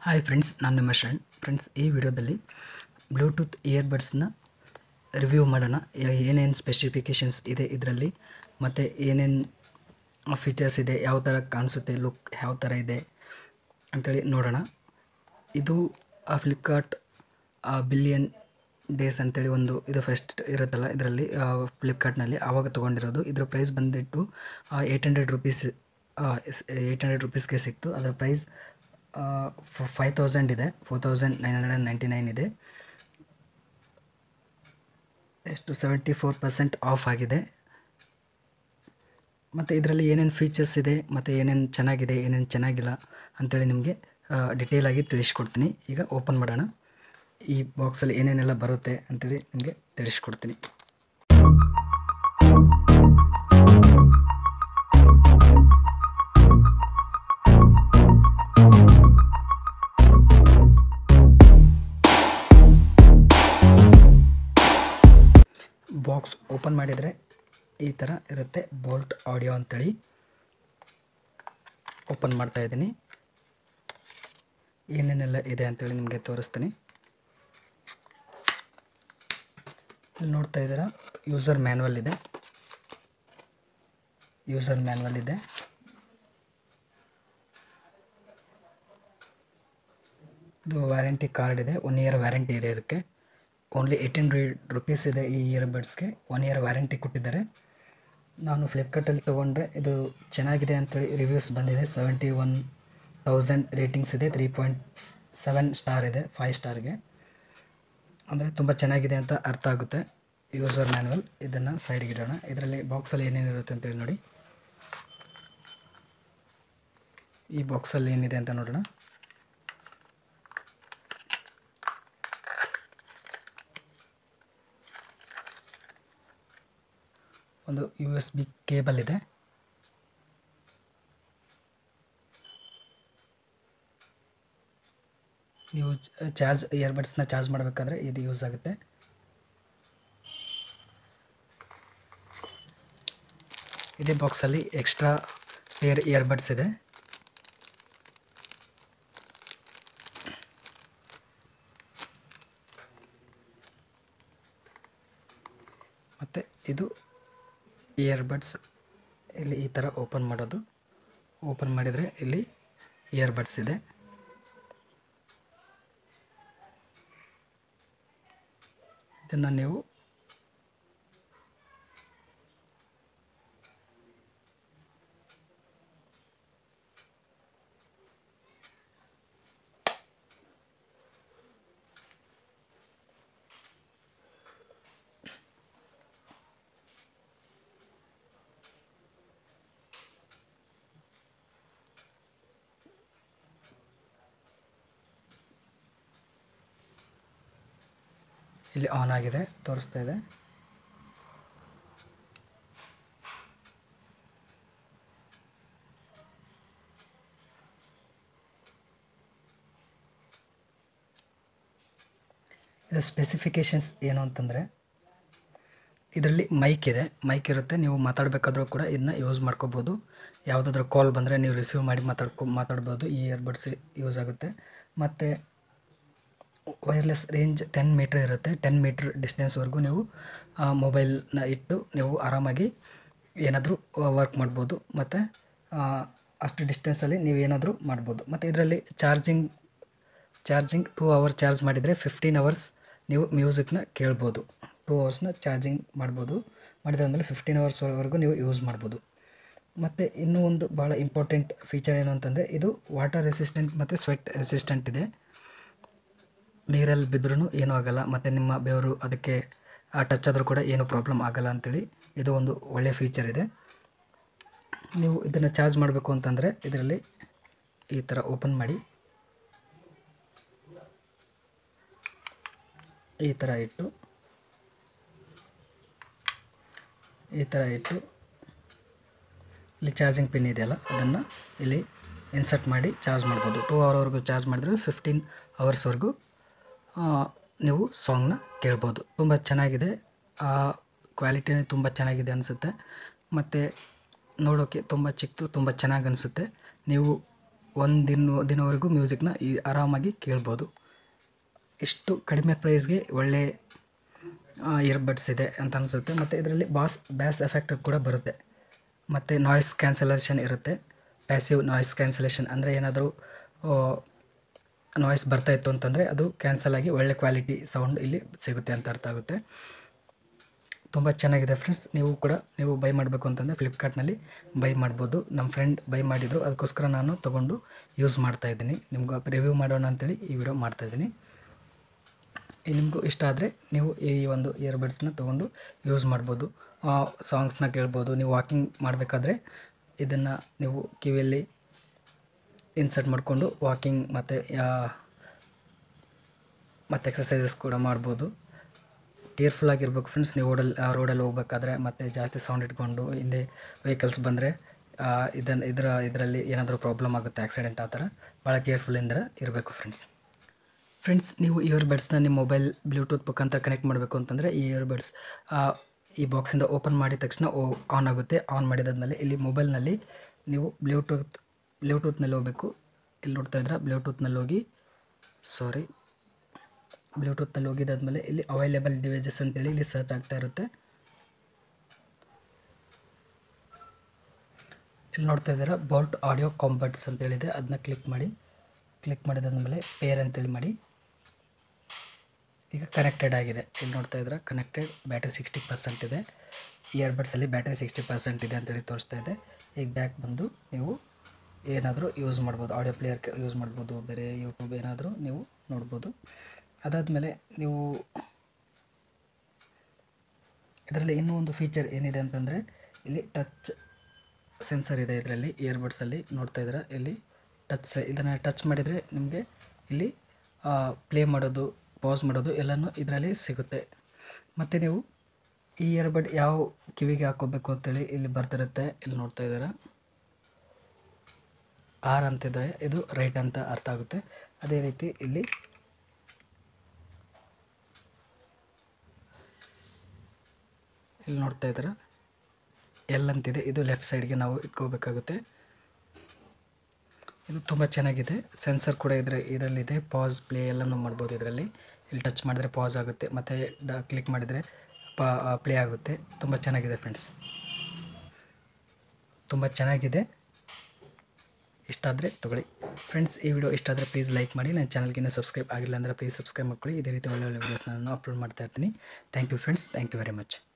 Hi friends, ನಾನು ನಿಮ್ಮ Sharan. Friends, ಈ ವಿಡಿಯೋದಲ್ಲಿ ಬ್ಲೂಟೂತ್ ಇಯರ್ಬಡ್ಸ್ನ ರಿವ್ಯೂ ಮಾಡೋಣ. ಏನೇನು ಸ್ಪೆಸಿಫಿಕೇಷನ್ಸ್ ಇದೆ ಇದರಲ್ಲಿ, ಮತ್ತು ಏನೇನು ಫೀಚರ್ಸ್ ಇದೆ, ಯಾವ ಥರ ಕಾಣಿಸುತ್ತೆ, ಲುಕ್ ಯಾವ ಥರ ಇದೆ ಅಂಥೇಳಿ ನೋಡೋಣ. ಇದು ಫ್ಲಿಪ್ಕಾರ್ಟ್ ಬಿಲಿಯನ್ ಡೇಸ್ ಅಂತೇಳಿ ಒಂದು ಇದು ಫಸ್ಟ್ ಇರುತ್ತಲ್ಲ, ಇದರಲ್ಲಿ ಫ್ಲಿಪ್ಕಾರ್ಟ್ನಲ್ಲಿ ಆವಾಗ ತೊಗೊಂಡಿರೋದು. ಇದರ ಪ್ರೈಸ್ ಬಂದುಬಿಟ್ಟು 800 ರುಪೀಸ್ 800 ರುಪೀಸ್ಗೆ ಸಿಕ್ತು. ಅದರ ಪ್ರೈಸ್ 5000 ಇದೆ, 4999 ಇದೆ. ಎಷ್ಟು 74% ಆಫ್ ಆಗಿದೆ. ಮತ್ತು ಇದರಲ್ಲಿ ಏನೇನು ಫೀಚರ್ಸ್ ಇದೆ, ಮತ್ತು ಏನೇನು ಚೆನ್ನಾಗಿದೆ, ಏನೇನು ಚೆನ್ನಾಗಿಲ್ಲ ಅಂಥೇಳಿ ನಿಮಗೆ ಡಿಟೇಲಾಗಿ ತಿಳಿಸ್ಕೊಡ್ತೀನಿ. ಈಗ ಓಪನ್ ಮಾಡೋಣ. ಈ ಬಾಕ್ಸಲ್ಲಿ ಏನೇನೆಲ್ಲ ಬರುತ್ತೆ ಅಂಥೇಳಿ ನಿಮಗೆ ತಿಳಿಸ್ಕೊಡ್ತೀನಿ. ಬಾಕ್ಸ್ ಓಪನ್ ಮಾಡಿದರೆ ಈ ಥರ ಇರುತ್ತೆ. ಬೋಲ್ಟ್ ಆಡಿಯೋ ಅಂತೇಳಿ ಓಪನ್ ಮಾಡ್ತಾ ಇದ್ದೀನಿ. ಏನೇನೆಲ್ಲ ಇದೆ ಅಂತೇಳಿ ನಿಮಗೆ ತೋರಿಸ್ತೀನಿ. ಇಲ್ಲಿ ನೋಡ್ತಾ ಇದ್ದೀರಾ, ಯೂಸರ್ ಮ್ಯಾನ್ಯಲ್ ಇದೆ. ಇದು ವ್ಯಾರಂಟಿ ಕಾರ್ಡ್ ಇದೆ. 1 ಇಯರ್ ವ್ಯಾರಂಟಿ ಇದೆ. ಇದಕ್ಕೆ ಓನ್ಲಿ 800 ರುಪೀಸ್ ಇದೆ. ಈ ಇಯರ್ಬಡ್ಸ್ಗೆ 1 ಇಯರ್ ವ್ಯಾರಂಟಿ ಕೊಟ್ಟಿದ್ದಾರೆ. ನಾನು ಫ್ಲಿಪ್ಕಾರ್ಟಲ್ಲಿ ತೊಗೊಂಡ್ರೆ ಇದು ಚೆನ್ನಾಗಿದೆ ಅಂತೇಳಿ ರಿವ್ಯೂಸ್ ಬಂದಿದೆ. 71,000 ರೇಟಿಂಗ್ಸ್ ಇದೆ. 3.7 ಸ್ಟಾರ್ ಇದೆ 5 ಸ್ಟಾರ್ಗೆ. ಅಂದರೆ ತುಂಬ ಚೆನ್ನಾಗಿದೆ ಅಂತ ಅರ್ಥ ಆಗುತ್ತೆ. ಯೂಸರ್ ಮ್ಯಾನ್ಯಲ್ ಇದನ್ನು ಸೈಡ್ಗೆ ಇಡೋಣ. ಇದರಲ್ಲಿ ಬಾಕ್ಸಲ್ಲಿ ಏನೇನಿರುತ್ತೆ ಅಂತೇಳಿ ನೋಡಿ. ಈ ಬಾಕ್ಸಲ್ಲಿ ಏನಿದೆ ಅಂತ ನೋಡೋಣ. ಒಂದು USB ಕೇಬಲ್ ಇದೆ. ನೀವು ಇಯರ್ಬಡ್ಸ್ನ ಚಾರ್ಜ್ ಮಾಡಬೇಕಾದ್ರೆ ಇದು ಯೂಸ್ ಆಗುತ್ತೆ. ಇದೇ ಬಾಕ್ಸಲ್ಲಿ ಎಕ್ಸ್ಟ್ರಾ ಪೇರ್ ಇಯರ್ಬಡ್ಸ್ ಇದೆ. ಮತ್ತು ಇದು ಇಯರ್ಬಡ್ಸ್ ಇಲ್ಲಿ ಈ ಥರ ಓಪನ್ ಮಾಡೋದು. ಓಪನ್ ಮಾಡಿದರೆ ಇಲ್ಲಿ ಇಯರ್ಬಡ್ಸ್ ಇದೆ. ಇದನ್ನು ನೀವು ಇಲ್ಲಿ ಆನ್ ಆಗಿದೆ, ತೋರಿಸ್ತಾ ಇದೆ. ಇದು ಸ್ಪೆಸಿಫಿಕೇಷನ್ಸ್ ಏನು ಅಂತಂದರೆ, ಇದರಲ್ಲಿ ಮೈಕ್ ಇದೆ. ಮೈಕ್ ಇರುತ್ತೆ. ನೀವು ಮಾತಾಡಬೇಕಾದ್ರೂ ಕೂಡ ಇದನ್ನ ಯೂಸ್ ಮಾಡ್ಕೋಬೋದು. ಯಾವುದಾದ್ರೂ ಕಾಲ್ ಬಂದರೆ ನೀವು ರಿಸೀವ್ ಮಾಡಿ ಮಾತಾಡ್ಬೋದು. ಈ ಇಯರ್ಬಡ್ಸ್ ಯೂಸ್ ಆಗುತ್ತೆ. ಮತ್ತು ವೈರ್ಲೆಸ್ ರೇಂಜ್ 10 ಮೀಟ್ರ್ ಇರುತ್ತೆ. 10 ಮೀಟ್ರ್ ಡಿಸ್ಟೆನ್ಸ್ವರೆಗೂ ನೀವು ಮೊಬೈಲ್ನ ಇಟ್ಟು ನೀವು ಆರಾಮಾಗಿ ಏನಾದರೂ ವರ್ಕ್ ಮಾಡ್ಬೋದು. ಮತ್ತು ಅಷ್ಟು ಡಿಸ್ಟೆನ್ಸಲ್ಲಿ ನೀವು ಏನಾದರೂ ಮಾಡ್ಬೋದು. ಮತ್ತು ಇದರಲ್ಲಿ ಚಾರ್ಜಿಂಗ್ 2 ಅವರ್ ಚಾರ್ಜ್ ಮಾಡಿದರೆ 15 ಅವರ್ಸ್ ನೀವು ಮ್ಯೂಸಿಕ್ನ ಕೇಳ್ಬೋದು. 2 ಅವರ್ಸ್ನ ಚಾರ್ಜಿಂಗ್ ಮಾಡ್ಬೋದು. ಮಾಡಿದಾದ್ಮೇಲೆ 15 ಅವರ್ಸ್ವರೆಗೂ ನೀವು ಯೂಸ್ ಮಾಡ್ಬೋದು. ಮತ್ತು ಇನ್ನೂ ಒಂದು ಭಾಳ ಇಂಪಾರ್ಟೆಂಟ್ ಫೀಚರ್ ಏನು ಅಂತಂದರೆ, ಇದು ವಾಟರ್ ರೆಸಿಸ್ಟೆಂಟ್ ಮತ್ತು ಸ್ವೆಟ್ ರೆಸಿಸ್ಟೆಂಟ್ ಇದೆ. ನೀರಲ್ಲಿ ಬಿದ್ದರೂ ಏನೂ ಆಗೋಲ್ಲ. ಮತ್ತು ನಿಮ್ಮ ಬೆವರು ಅದಕ್ಕೆ ಟಚ್ ಆದರೂ ಕೂಡ ಏನೂ ಪ್ರಾಬ್ಲಮ್ ಆಗೋಲ್ಲ ಅಂಥೇಳಿ ಇದು ಒಂದು ಒಳ್ಳೆಯ ಫೀಚರ್ ಇದೆ. ನೀವು ಇದನ್ನು ಚಾರ್ಜ್ ಮಾಡಬೇಕು ಅಂತಂದರೆ ಇದರಲ್ಲಿ ಈ ಥರ ಓಪನ್ ಮಾಡಿ ಈ ಥರ ಇಟ್ಟು ಇಲ್ಲಿ ಚಾರ್ಜಿಂಗ್ ಪಿನ್ ಇದೆಯಲ್ಲ, ಅದನ್ನು ಇಲ್ಲಿ ಇನ್ಸರ್ಟ್ ಮಾಡಿ ಚಾರ್ಜ್ ಮಾಡ್ಬೋದು. 2 ಅವರ್ವರೆಗೂ ಚಾರ್ಜ್ ಮಾಡಿದರೆ 15 ಅವರ್ಸ್ವರೆಗೂ ನೀವು ಸಾಂಗ್ನ ಕೇಳ್ಬೋದು. ತುಂಬ ಚೆನ್ನಾಗಿದೆ. ಕ್ವಾಲಿಟಿ ತುಂಬ ಚೆನ್ನಾಗಿದೆ ಅನಿಸುತ್ತೆ. ಮತ್ತು ನೋಡೋಕ್ಕೆ ತುಂಬ ಚಿಕ್ಕದು, ತುಂಬ ಚೆನ್ನಾಗಿ ಅನಿಸುತ್ತೆ. ನೀವು ದಿನವರೆಗೂ ಮ್ಯೂಸಿಕ್ನ ಆರಾಮಾಗಿ ಕೇಳ್ಬೋದು. ಇಷ್ಟು ಕಡಿಮೆ ಪ್ರೈಸ್ಗೆ ಒಳ್ಳೆ ಇಯರ್ಬಡ್ಸ್ ಇದೆ ಅಂತ ಅನಿಸುತ್ತೆ. ಮತ್ತು ಇದರಲ್ಲಿ ಬ್ಯಾಸ್ ಎಫೆಕ್ಟ್ ಕೂಡ ಬರುತ್ತೆ. ಮತ್ತು ನಾಯ್ಸ್ ಕ್ಯಾನ್ಸಲೇಷನ್ ಇರುತ್ತೆ. ಪ್ಯಾಸಿವ್ ನಾಯ್ಸ್ ಕ್ಯಾನ್ಸಲೇಷನ್ ಅಂದರೆ ಏನಾದರೂ ನಾಯ್ಸ್ ಬರ್ತಾಯಿತ್ತು ಅಂತಂದರೆ ಅದು ಕ್ಯಾನ್ಸಲ್ ಆಗಿ ಒಳ್ಳೆ ಕ್ವಾಲಿಟಿ ಸೌಂಡ್ ಇಲ್ಲಿ ಸಿಗುತ್ತೆ ಅಂತ ಅರ್ಥ ಆಗುತ್ತೆ. ತುಂಬ ಚೆನ್ನಾಗಿದೆ ಫ್ರೆಂಡ್ಸ್. ನೀವು ಬೈ ಮಾಡಬೇಕು ಅಂತಂದರೆ ಫ್ಲಿಪ್ಕಾರ್ಟ್ನಲ್ಲಿ ಬೈ ಮಾಡ್ಬೋದು. ನಮ್ಮ ಫ್ರೆಂಡ್ ಬೈ ಮಾಡಿದರು, ಅದಕ್ಕೋಸ್ಕರ ನಾನು ತೊಗೊಂಡು ಯೂಸ್ ಮಾಡ್ತಾಯಿದ್ದೀನಿ. ನಿಮ್ಗೆ ರಿವ್ಯೂ ಮಾಡೋಣ ಅಂತೇಳಿ ಈ ವಿಡಿಯೋ ಮಾಡ್ತಾಯಿದ್ದೀನಿ. ನಿಮಗೂ ಇಷ್ಟ ಆದರೆ ನೀವು ಈ ಒಂದು ಇಯರ್ಬಡ್ಸ್ನ ತೊಗೊಂಡು ಯೂಸ್ ಮಾಡ್ಬೋದು. ಸಾಂಗ್ಸ್ನ ಕೇಳ್ಬೋದು. ನೀವು ವಾಕಿಂಗ್ ಮಾಡಬೇಕಾದ್ರೆ ಇದನ್ನು ನೀವು ಕಿವಿಯಲ್ಲಿ ಇನ್ಸರ್ಟ್ ಮಾಡಿಕೊಂಡು ವಾಕಿಂಗ್ ಮತ್ತು ಎಕ್ಸಸೈಸಸ್ ಕೂಡ ಮಾಡ್ಬೋದು. ಕೇರ್ಫುಲ್ ಆಗಿರ್ಬೇಕು ಫ್ರೆಂಡ್ಸ್. ನೀವು ರೋಡಲ್ಲಿ ಹೋಗ್ಬೇಕಾದ್ರೆ ಮತ್ತು ಜಾಸ್ತಿ ಸೌಂಡ್ ಇಟ್ಕೊಂಡು ಹಿಂದೆ ವೆಹಿಕಲ್ಸ್ ಬಂದರೆ ಇದರಲ್ಲಿ ಏನಾದರೂ ಪ್ರಾಬ್ಲಮ್ ಆಗುತ್ತೆ, ಆಕ್ಸಿಡೆಂಟ್ ಆ ಥರ. ಭಾಳ ಕೇರ್ಫುಲ್ಲಿಂದ ಇರಬೇಕು ಫ್ರೆಂಡ್ಸ್. ನೀವು ಇಯರ್ಬಡ್ಸ್ನ ನಿಮ್ಮ ಮೊಬೈಲ್ ಬ್ಲೂಟೂತ್ ಮುಖಾಂತರ ಕನೆಕ್ಟ್ ಮಾಡಬೇಕು ಅಂತಂದರೆ ಈ ಇಯರ್ಬಡ್ಸ್ ಈ ಬಾಕ್ಸಿಂದ ಓಪನ್ ಮಾಡಿದ ತಕ್ಷಣ ಆನ್ ಆಗುತ್ತೆ. ಆನ್ ಮಾಡಿದಾದ್ಮೇಲೆ ಇಲ್ಲಿ ಮೊಬೈಲ್ನಲ್ಲಿ ನೀವು ಬ್ಲೂಟೂತ್ನಲ್ಲಿ ಹೋಗಬೇಕು. ಇಲ್ಲಿ ನೋಡ್ತಾ ಇದ್ರೆ ಬ್ಲೂಟೂತ್ನಲ್ಲಿ ಹೋಗಿದ್ದಾದ್ಮೇಲೆ ಇಲ್ಲಿ ಅವೈಲೇಬಲ್ ಡಿವೈಸಸ್ ಅಂತೇಳಿ ಇಲ್ಲಿ ಸರ್ಚ್ ಆಗ್ತಾ ಇರುತ್ತೆ. ಇಲ್ಲಿ ನೋಡ್ತಾ ಇದ್ದೀರಾ ಬೋಲ್ಟ್ ಆಡಿಯೋ ಕಾಂಬಟ್ಸ್ ಅಂತೇಳಿದೆ. ಅದನ್ನ ಕ್ಲಿಕ್ ಮಾಡಿದಾದ್ಮೇಲೆ ಪೇರ್ ಅಂತೇಳಿ ಮಾಡಿ. ಈಗ ಕನೆಕ್ಟೆಡ್ ಆಗಿದೆ. ಇಲ್ಲಿ ನೋಡ್ತಾ ಇದ್ರೆ ಕನೆಕ್ಟೆಡ್, ಬ್ಯಾಟ್ರಿ 60% ಇದೆ. ಇಯರ್ಬಡ್ಸಲ್ಲಿ ಬ್ಯಾಟ್ರಿ 60% ಇದೆ ಅಂತೇಳಿ ತೋರಿಸ್ತಾ ಇದೆ. ಈಗ ಬ್ಯಾಕ್ ಬಂದು ನೀವು ಏನಾದರೂ ಯೂಸ್ ಮಾಡ್ಬೋದು, ಆಡಿಯೋ ಪ್ಲೇಯರ್ ಯೂಸ್ ಮಾಡ್ಬೋದು, ಬೇರೆ ಯೂಟ್ಯೂಬ್ ಏನಾದರೂ ನೀವು ನೋಡ್ಬೋದು. ಅದಾದಮೇಲೆ ನೀವು ಇದರಲ್ಲಿ ಇನ್ನೂ ಒಂದು ಫೀಚರ್ ಏನಿದೆ ಅಂತಂದರೆ ಇಲ್ಲಿ ಟಚ್ ಸೆನ್ಸರ್ ಇದೆ. ಇದರಲ್ಲಿ ಇಯರ್ಬಡ್ಸಲ್ಲಿ ನೋಡ್ತಾ ಇದ್ದೀರಾ, ಇಲ್ಲಿ ಇದನ್ನು ಟಚ್ ಮಾಡಿದರೆ ನಿಮಗೆ ಇಲ್ಲಿ ಪ್ಲೇ ಮಾಡೋದು, ಪಾಸ್ ಮಾಡೋದು ಎಲ್ಲನೂ ಇದರಲ್ಲಿ ಸಿಗುತ್ತೆ. ಮತ್ತು ನೀವು ಈ ಇಯರ್ಬಡ್ ಯಾವ ಕಿವಿಗೆ ಹಾಕೋಬೇಕು ಅಂತೇಳಿ ಇಲ್ಲಿ ಬರ್ತಿರುತ್ತೆ. ಇಲ್ಲಿ ನೋಡ್ತಾ ಇದ್ದೀರಾ ಆರ್ ಅಂತಿದೆ, ಇದು ರೈಟ್ ಅಂತ ಅರ್ಥ ಆಗುತ್ತೆ. ಅದೇ ರೀತಿ ಇಲ್ಲಿ ನೋಡ್ತಾ ಇದ್ದೀರಾ ಎಲ್ ಅಂತಿದೆ, ಇದು ಲೆಫ್ಟ್ ಸೈಡ್ಗೆ ನಾವು ಇಟ್ಕೋಬೇಕಾಗುತ್ತೆ. ಇದು ತುಂಬ ಚೆನ್ನಾಗಿದೆ. ಸೆನ್ಸರ್ ಕೂಡ ಇದರಲ್ಲಿದೆ. ಪಾಸ್, ಪ್ಲೇ ಎಲ್ಲನೂ ಮಾಡ್ಬೋದು ಇದರಲ್ಲಿ. ಇಲ್ಲಿ ಟಚ್ ಮಾಡಿದರೆ ಪಾಸ್ ಆಗುತ್ತೆ, ಮತ್ತು ಕ್ಲಿಕ್ ಮಾಡಿದರೆ ಪ್ಲೇ ಆಗುತ್ತೆ. ತುಂಬ ಚೆನ್ನಾಗಿದೆ ಫ್ರೆಂಡ್ಸ್, ತುಂಬ ಚೆನ್ನಾಗಿದೆ. ಇಷ್ಟ ಆದರೆ ತೊಗೊಳ್ಳಿ ಫ್ರೆಂಡ್ಸ್. ಈ ವಿಡಿಯೋ ಇಷ್ಟ ಆದರೆ ಪ್ಲೀಸ್ ಲೈಕ್ ಮಾಡಿ. ನನ್ನ ಚಾನಲ್ಗೆ ಸಬ್ಸ್ಕ್ರೈಬ್ ಆಗಿಲ್ಲ ಅಂದರೆ ಪ್ಲೀಸ್ ಸಬ್ಸ್ಕ್ರೈಬ್ ಮಾಡ್ಕೊಳ್ಳಿ. ಇದೇ ರೀತಿ ಒಳ್ಳೆ ವೀಡಿಯೋಸ್ನ ನಾನು ಅಪ್ಲೋಡ್ ಮಾಡ್ತಾ ಇರ್ತೀನಿ. Thank you friends, thank you very much.